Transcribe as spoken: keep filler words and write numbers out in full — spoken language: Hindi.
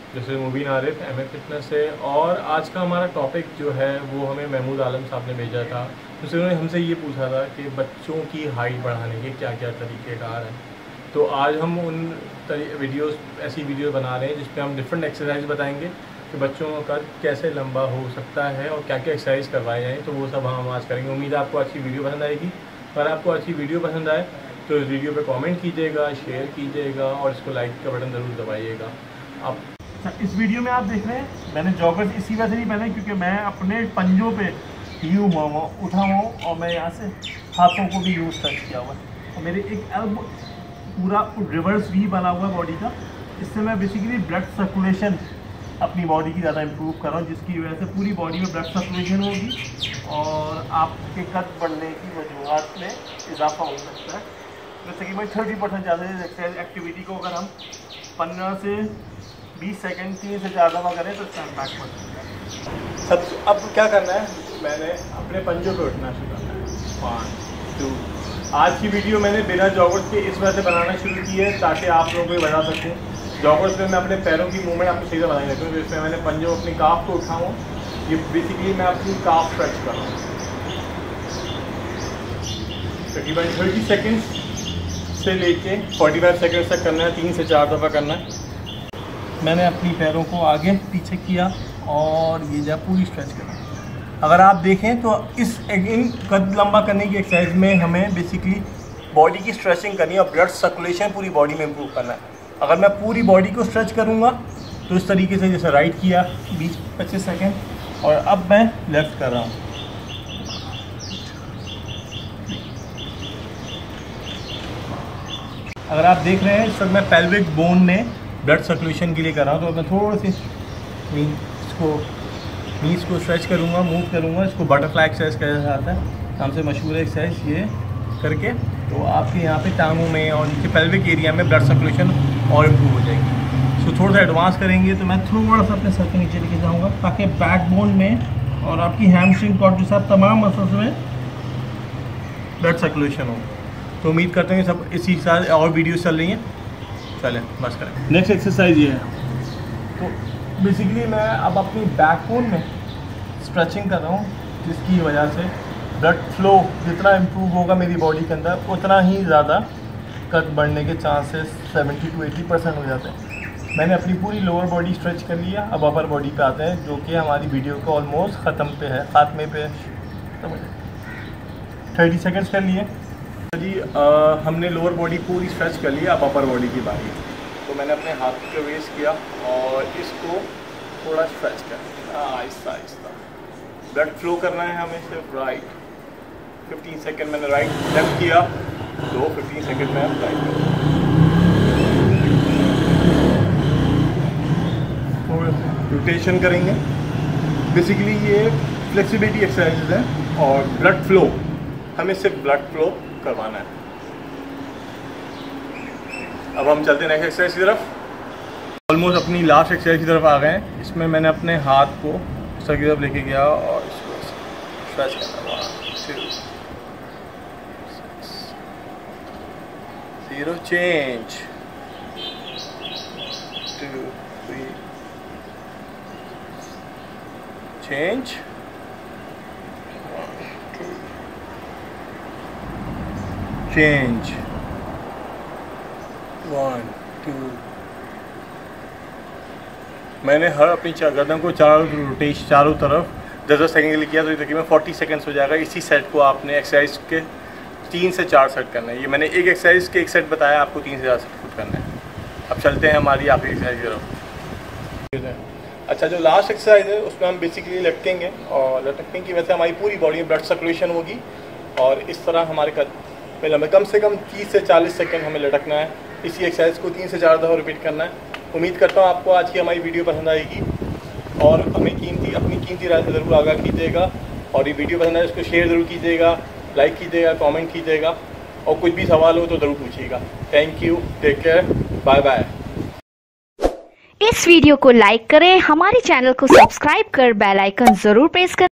जैसे Mubeen Arif M A fitness से। और आज का हमारा टॉपिक जो है वो हमें महमूद आलम साहब ने भेजा था। तो उन्होंने हमसे ये पूछा था कि बच्चों की हाइट बढ़ाने के क्या क्या तरीक़ेकार हैं। तो आज हम उन वीडियोस ऐसी वीडियो बना रहे हैं जिसमें हम डिफरेंट एक्सरसाइज बताएंगे कि बच्चों का कैसे लंबा हो सकता है और क्या क्या एक्सरसाइज करवाए जाएँ। तो वो सब हम आज करेंगे। उम्मीद है आपको अच्छी वीडियो पसंद आएगी। अगर आपको अच्छी वीडियो पसंद आए तो इस वीडियो पे कमेंट कीजिएगा, शेयर कीजिएगा और इसको लाइक का बटन ज़रूर दबाइएगा। आप इस वीडियो में आप देख रहे हैं मैंने जॉगर्स इसी वजह से नहीं पहने क्योंकि मैं अपने पंजों पे यूँ हुआ हुआ उठा हुआ हूँ और मैं यहाँ से हाथों को भी यूज़ टच किया हुआ है और मेरे एक एल्बो पूरा रिवर्स वी बना हुआ है बॉडी का। इससे मैं बेसिकली ब्लड सर्कुलेशन अपनी बॉडी की ज़्यादा इम्प्रूव कर रहा हूँ, जिसकी वजह से पूरी बॉडी में ब्लड सर्कुलेशन होगी और आपके कद बढ़ने की वजूहत में इजाफा हो सकता है। जैसे कि भाई थर्टी परसेंट ज़्यादा एक्सरसाइज एक्टिविटी को अगर हम पंद्रह से बीस सेकंड तीन से चार दफ़ा करें तो स्टैंड बैक बढ़ सकता है। सब अब क्या करना है, मैंने अपने पंजों पे उठना शुरू करना है। One two. आज की वीडियो मैंने बिना जॉगर्स के इस वजह से बनाना शुरू की है ताकि आप लोगों को बता सकूँ। जॉगर्स में मैं अपने पैरों की मूवमेंट आपको सही से बता सकता हूँ। तो इसमें मैंने पंजों अपनी काफ को उठाऊँ, ये बेसिकली मैं अपनी काफ स्ट्रेच कर रहा हूँ। तकरीबन थर्टी सेकेंड्स से लेके फोर्टी फाइव सेकेंड्स तक करना है, तीन से चार दफ़ा करना है। मैंने अपनी पैरों को आगे पीछे किया और ये जो पूरी स्ट्रेच करा। अगर आप देखें तो इस इन कद लंबा करने की एक्सरसाइज में हमें बेसिकली बॉडी की स्ट्रेचिंग करनी है और ब्लड सर्कुलेशन पूरी बॉडी में इम्प्रूव करना है। अगर मैं पूरी बॉडी को स्ट्रेच करूँगा तो इस तरीके से, जैसे राइट किया बीस पच्चीस सेकेंड और अब मैं लेफ़्ट कर रहा हूँ। अगर आप देख रहे हैं इस वक्त मैं पेल्विक बोन में ब्लड सर्कुलेशन के लिए कर रहा हूँ, तो मैं थोड़ी सी मीन इसको नीज को स्ट्रेच करूँगा, मूव करूँगा। इसको बटरफ्लाई एक्सरसाइज कहा जाता है, नाम से मशहूर है एक्सरसाइज। ये करके तो आपके यहाँ पे टांगों में और नीचे पेल्विक एरिया में ब्लड सर्कुलेशन और इम्प्रूव हो जाएगी। सो थोड़ा सा एडवांस करेंगे तो मैं थोड़ा सा अपने सर के नीचे लेके जाऊँगा ताकि बैकबोन में और आपकी हैमस्ट्रिंग कॉर्ड के साथ तमाम मसल्स में ब्लड सर्कुलेशन हो। तो उम्मीद करते हैं सब इसी साथ और वीडियोस चल रही हैं। चलें बस करें। नेक्स्ट एक्सरसाइज ये है। तो बेसिकली मैं अब अपनी बैकबोन में स्ट्रेचिंग कर रहा हूँ, जिसकी वजह से ब्लड फ्लो जितना इम्प्रूव होगा मेरी बॉडी के अंदर उतना ही ज़्यादा कद बढ़ने के chances seventy to eighty percent हो जाते हैं। मैंने अपनी पूरी लोअर बॉडी स्ट्रेच कर लिया। अब अपर बॉडी पे आते हैं, जो कि हमारी वीडियो का ऑलमोस्ट ख़त्म पे है, खात्मे पे थर्टी सेकेंड्स कर लिए जी। आ, हमने लोअर बॉडी पूरी स्ट्रेच कर लिया, अब अपर बॉडी की बारी। तो मैंने अपने हाथ को रेस किया और इसको थोड़ा स्ट्रेच किया आहिस्ता आहिस्ता। ब्लड फ्लो करना है हमें सिर्फ राइट। फिफ्टीन सेकेंड मैंने राइट लेफ्ट किया, दो फिफ्टीन सेकेंड में राइट किया। रोटेशन करेंगे। बेसिकली ये फ्लेक्सिबिलिटी एक्सरसाइज है और ब्लड फ्लो, हमें सिर्फ ब्लड फ्लो करवाना है। अब हम चलते हैं नेक्स्ट एक्सरसाइज की तरफ। ऑलमोस्ट अपनी लास्ट एक्सरसाइज की तरफ आ गए हैं। इसमें मैंने अपने हाथ को सर की तरफ लेके गया और इसको स्ट्रेच करना। Zero change, two three change, change, one two. मैंने हर अपनी गर्दन को चारों रोटेशन चारों तरफ दस दस सेकेंड के लिए किया, तो ये तकरीबन फोर्टी सेकेंड्स हो जाएगा। इसी सेट को आपने एक्सरसाइज के तीन से चार सेट करना है। ये मैंने एक एक्सरसाइज के एक सेट बताया, आपको तीन से चार सेट करना है। अब चलते हैं हमारी आखिरी एक्सरसाइज की तरफ। अच्छा, जो लास्ट एक्सरसाइज है उसमें हम बेसिकली लटकेंगे और लटकने की वजह से हमारी पूरी बॉडी में ब्लड सर्कुलेशन होगी और इस तरह हमारे कद में लंबे कम से कम तीस से चालीस सेकंड हमें लटकना है। इसी एक्सरसाइज को तीन से चार दफ़ा रिपीट करना है। उम्मीद करता हूँ आपको आज की हमारी वीडियो पसंद आएगी और हमें कीमती अपनी कीमती राय से ज़रूर आगाह कीजिएगा और ये वीडियो पसंद आए इसको शेयर ज़रूर कीजिएगा, लाइक कीजिएगा, कमेंट कीजिएगा और कुछ भी सवाल हो तो ज़रूर पूछिएगा। Thank you, take care, bye bye. इस वीडियो को लाइक करें, हमारे चैनल को सब्सक्राइब कर बेल आइकन ज़रूर प्रेस करें।